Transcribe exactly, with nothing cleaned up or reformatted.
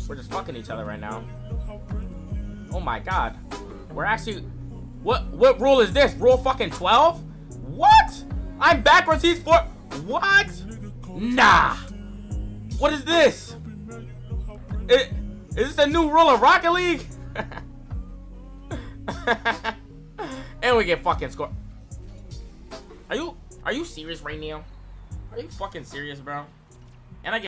We're just fucking each other right now. Oh my god. We're actually... What what rule is this? Rule fucking twelve? What? I'm backwards, he's for... What? Nah. What is this? It, is this a new rule of Rocket League? And we get fucking score. Are you... Are you serious right now? Are you fucking serious, bro?